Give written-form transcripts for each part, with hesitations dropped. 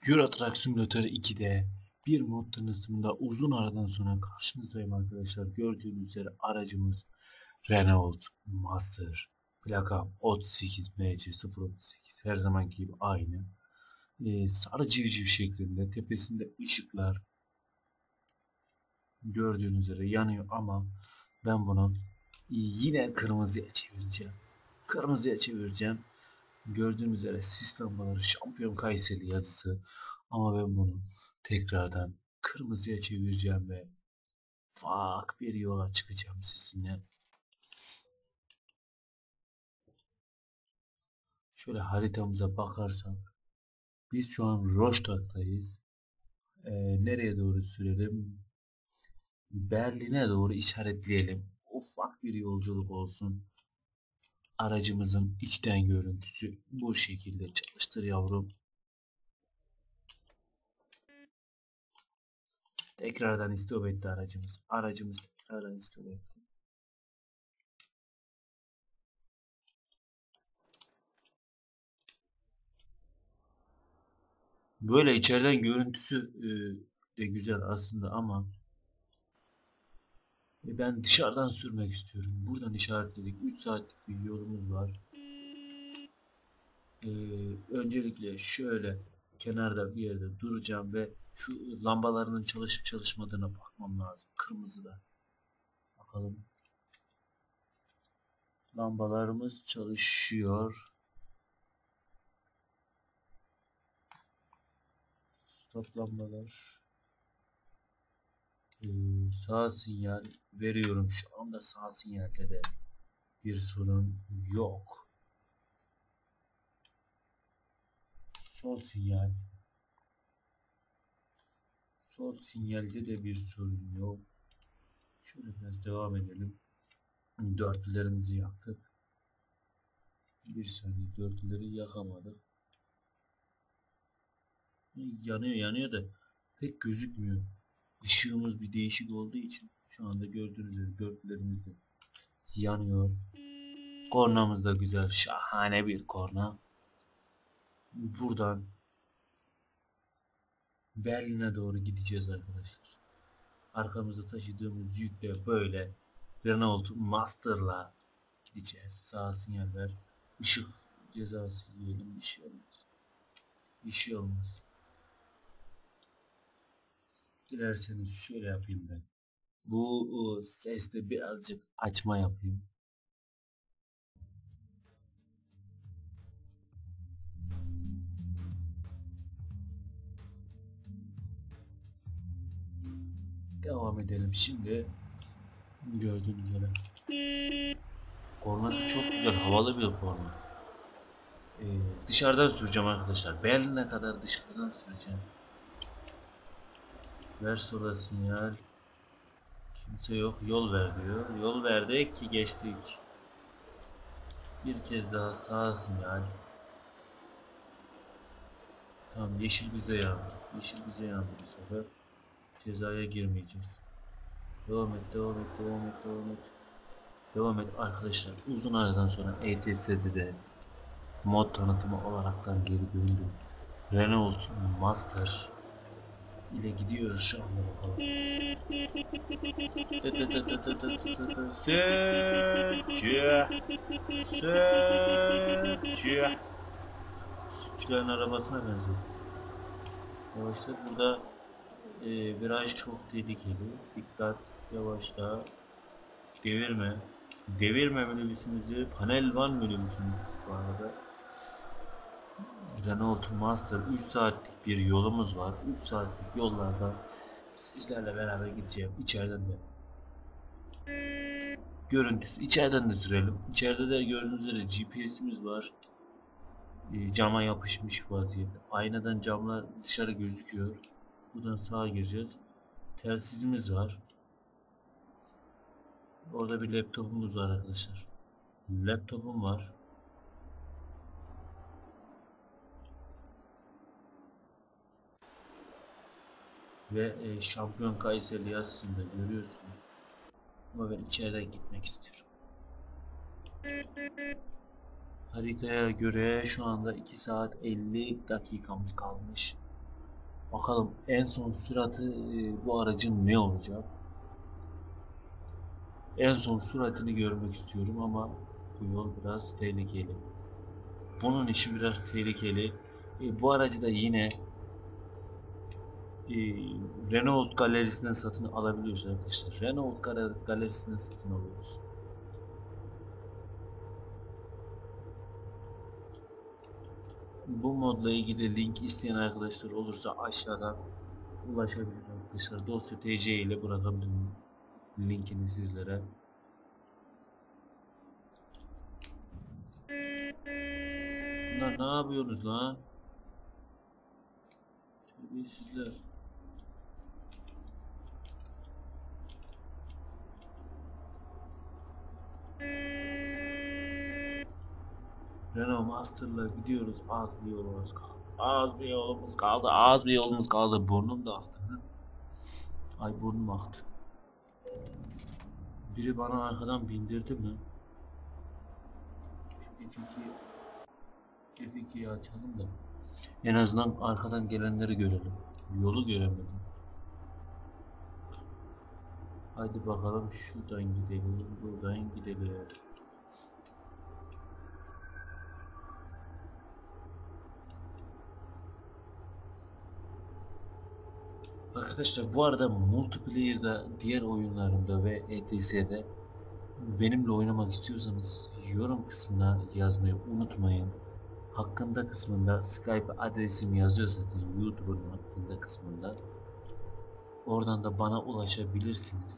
Euro Truck Simulator 2'de bir mod tanıtımında uzun aradan sonra karşınızdayım arkadaşlar. Gördüğünüz üzere aracımız Renault Master. Plaka 38 MC038. Her zamanki gibi aynı. Sarı civciv şeklinde. Tepesinde ışıklar gördüğünüz üzere yanıyor ama ben bunu yine kırmızıya çevireceğim. Gördüğünüz üzere sis lambaları Şampiyon Kayseri yazısı, ama ben bunu tekrardan kırmızıya çevireceğim ve ufak bir yola çıkacağım sizinle. Şöyle haritamıza bakarsak biz şu an Rostock'tayız. Nereye doğru sürelim? Berlin'e doğru işaretleyelim. Ufak bir yolculuk olsun. Aracımızın içten görüntüsü bu şekilde. Çalıştır yavrum. Tekrardan istop etti aracımız. Aracımız tekrardan istop etti. Böyle içeriden görüntüsü de güzel aslında ama ben dışarıdan sürmek istiyorum. Buradan işaretledik. 3 saatlik bir yolumuz var. Öncelikle şöyle kenarda bir yerde duracağım ve şu lambalarının çalışıp çalışmadığına bakmam lazım. Kırmızıda. Bakalım. Lambalarımız çalışıyor. Stop lambalar. Sağ sinyal veriyorum. Şu anda sağ sinyalde de bir sorun yok. Sol sinyal. Sol sinyalde de bir sorun yok. Şöyle biraz devam edelim. Dörtlülerimizi yaktık. Bir saniye, dörtlüleri yakamadık. Yanıyor da pek gözükmüyor. Işığımız bir değişik olduğu için şu anda gördüğünüz gibi dörtlülerimiz de yanıyor. Kornamız da güzel. Şahane bir korna. Buradan Berlin'e doğru gideceğiz arkadaşlar. Arkamızda taşıdığımız yükle böyle Renault Master'la gideceğiz. Sağ sinyal ver. Işık cezası yiyelim. Bir şey olmaz. Bir şey olmaz. Dilerseniz şöyle yapayım ben. Bu seste birazcık açma yapayım. Devam edelim. Şimdi gördüğünüz üzere kornası çok güzel. Havalı bir korna. Dışarıdan süreceğim arkadaşlar. Berlin'e kadar dışarıdan süreceğim. Ver sola sinyal. Kimse yok. Yol ver diyor. Yol verdik ki geçtik. Bir kez daha sağ sinyal. Tamam, yeşil bize yandı. Yeşil bize yandı bu sefer. Cezaya girmeyeceğiz. Devam et. Devam et arkadaşlar. Uzun aradan sonra ETS'de de mod tanıtımı olaraktan geri döndüm. Renault Master ile gidiyoruz şu anda, bakalım. Sütçülerin arabasına benziyor. Yavaşla, burada viraj çok tehlikeli. Dikkat, yavaşla. Devirme. Devirme minibüsümüzü. Panel van minibüsümüz bu arada. Renault Master 3 saatlik bir yolumuz var. 3 saatlik yollardan sizlerle beraber gideceğim. İçeriden de görüntüsü. İçeriden de sürelim. İçeride de gördüğünüz üzere GPS'imiz var. Cama yapışmış vaziyette. Aynadan camlar dışarı gözüküyor. Buradan sağa gireceğiz. Telsizimiz var. Orada bir laptopumuz var arkadaşlar. Laptopum var. Ve Şampiyon Kayseri yazısını da görüyorsunuz. Ama ben içeriden gitmek istiyorum. Haritaya göre şu anda 2 saat 50 dakikamız kalmış. Bakalım en son süratı bu aracın ne olacak? En son süratini görmek istiyorum ama bu yol biraz tehlikeli. Bunun için biraz tehlikeli. Bu aracı da yine e, Renault galerisinden satın alabiliyoruz arkadaşlar. Renault galerisinden satın alıyoruz. Bu modla ilgili link isteyen arkadaşlar olursa aşağıdan ulaşabilir arkadaşlar. Dosya TC ile bırakabilirim linkini sizlere. Bunlar ne yapıyorsunuz lan? Terbiyesizler. Renault Master'la gidiyoruz. Az bir yolumuz kaldı. Az bir yolumuz kaldı. Az bir yolumuz kaldı. Burnum da aktı. Ay burnum aktı. Biri bana arkadan bindirdi mi? Şu F2'yi açalım da. En azından arkadan gelenleri görelim. Yolu göremedim. Hadi bakalım şuradan gidelim. Buradan gidelim. Arkadaşlar bu arada multiplayer'da, diğer oyunlarımda ve ETS'de benimle oynamak istiyorsanız yorum kısmına yazmayı unutmayın. Hakkında kısmında Skype adresim yazıyor zaten, YouTube'un hakkında kısmında. Oradan da bana ulaşabilirsiniz.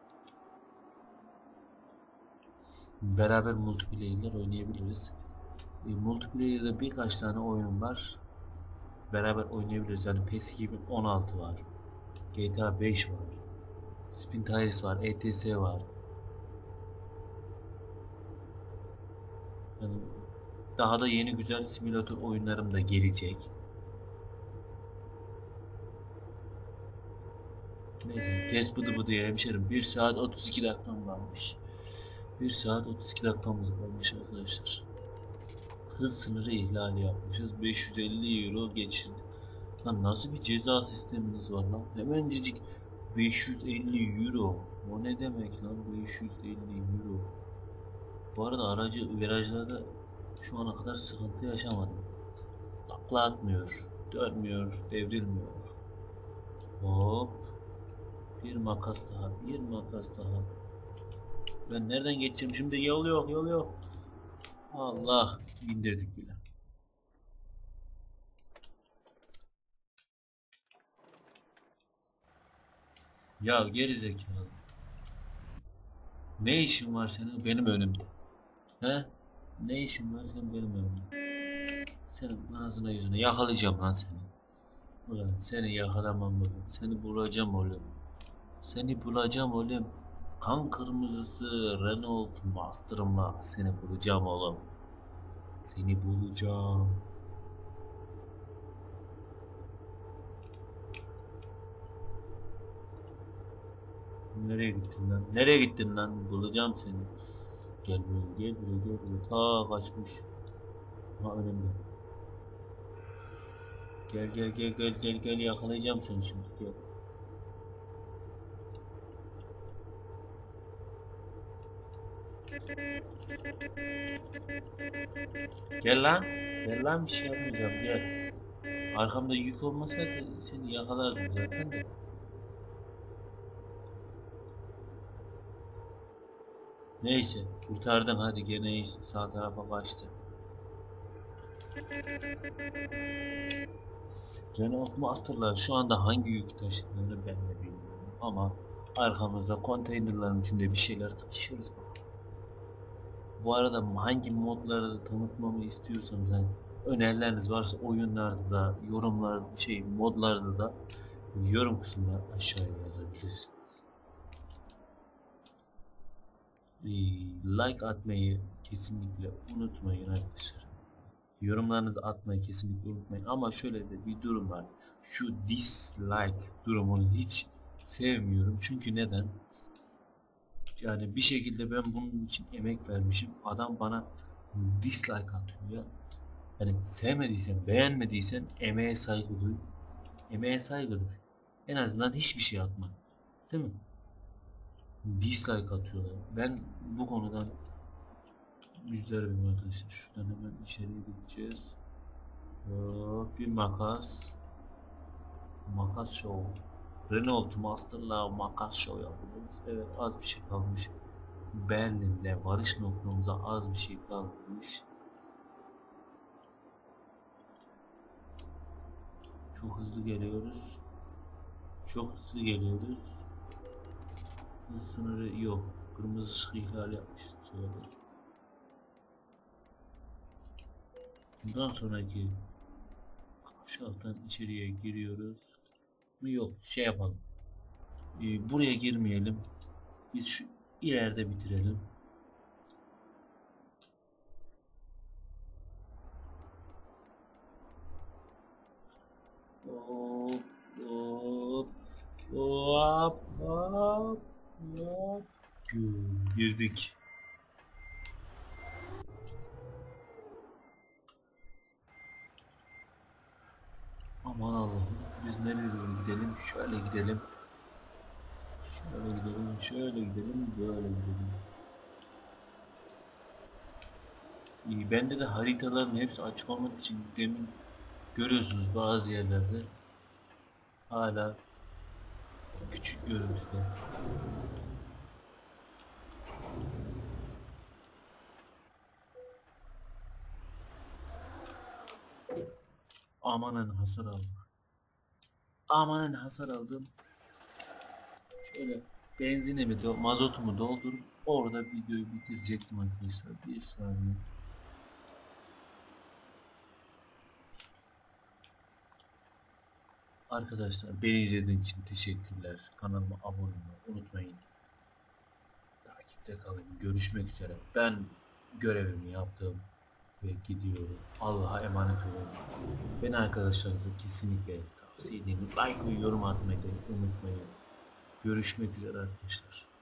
Beraber multiplayer'ler oynayabiliriz. Multiplayer'da birkaç tane oyun var. Beraber oynayabiliriz. Yani PES 2016 var. GTA 5 var. Spin Tires var. ETS var. Yani daha da yeni güzel simülatör oyunlarım da gelecek. Neyse kes bıdı bıdı ya hemşerim. 1 saat 32 dakikam varmış. 1 saat 32 dakikamız kalmış arkadaşlar. Hız sınırı ihlali yapmışız. 550 euro geçirdi. Lan nasıl bir ceza sisteminiz var lan? Hemencecik 550 euro. O ne demek lan 550 euro? Bu arada aracı virajlarda şu ana kadar sıkıntı yaşamadım. Takla atmıyor, dönmüyor, devrilmiyor. Hop. Bir makas daha, bir makas daha. Ben nereden geçeceğim şimdi? Yol yok, yol yok. Allah, indirdik bile. Ya geri zekalı. Ne işin var senin benim önümde? He? Ne işin var senin benim önümde? Senin ağzına yüzüne yakalayacağım lan seni. Ulan seni yakalamam oğlum. Seni bulacağım oğlum. Seni bulacağım oğlum. Kan kırmızısı Renault Master'ımla seni bulacağım oğlum. Seni bulacağım. Nereye gittin lan? Nereye gittin lan? Bulacağım seni. Gel buraya, gel buraya, gel buraya. Ta kaçmış. Ha önümde. Gel gel gel gel gel gel yakalayacağım seni şimdi gel. Gel lan. Gel lan bir şey yapmayacağım gel. Arkamda yük olmasaydı seni yakalardım zaten de. Neyse kurtardın hadi gene sağ tarafa kaçtı. Renault Master'lar şu anda hangi yük taşıdığını ben de bilmiyorum ama arkamızda konteynerların içinde bir şeyler taşıyoruz bakalım. Bu arada hangi modları da tanıtmamı istiyorsanız hani önerileriniz varsa oyunlarda da yorumlar modlarda da yorum kısmına aşağıya yazabilirsiniz. Like atmayı kesinlikle unutmayın arkadaşlar. Yorumlarınızı atmayı kesinlikle unutmayın. Ama şöyle de bir durum var. Şu dislike durumunu hiç sevmiyorum. Çünkü neden? Yani bir şekilde ben bunun için emek vermişim. Adam bana dislike atıyor ya. Yani sevmediysen, beğenmediysen emeğe saygı duy. Emeğe saygıdır. En azından hiçbir şey atma. Değil mi? Dislike atıyorlar. Ben bu konudan müzdaribim arkadaşlar. Şuradan hemen içeriye gideceğiz. Bir makas. Makas show. Renault Master'la makas show yapıyoruz. Evet, az bir şey kalmış. Berlin'de varış noktamıza az bir şey kalmış. Çok hızlı geliyoruz. Çok hızlı geliyoruz. Hız sınırı yok. Kırmızı ışık ihlal yapmışız. Şöyle. Bundan sonraki aşağıdan içeriye giriyoruz. Mı yok. Şey yapalım. Buraya girmeyelim. Biz şu ileride bitirelim. Hop hop hop hop hop. Girdik. Aman Allah'ım. Biz nereye doğru gidelim? Şöyle gidelim. Şöyle gidelim. Şöyle gidelim. Böyle gidelim. Bende de haritaların hepsi açık olmak için demin görüyorsunuz bazı yerlerde hala küçük görüntüde. Amanın hasar aldım. Amanın hasar aldım. Şöyle benzinimi mazotumu doldurup orada videoyu bitirecektim arkadaşlar. Bir saniye. Arkadaşlar beni izlediğiniz için teşekkürler. Kanalıma abone olmayı unutmayın. Takipte kalın. Görüşmek üzere. Ben görevimi yaptım ve gidiyorum. Allah'a emanet olun. Beni arkadaşlarınıza kesinlikle tavsiye edin. Like ve yorum atmayı da unutmayın. Görüşmek üzere arkadaşlar.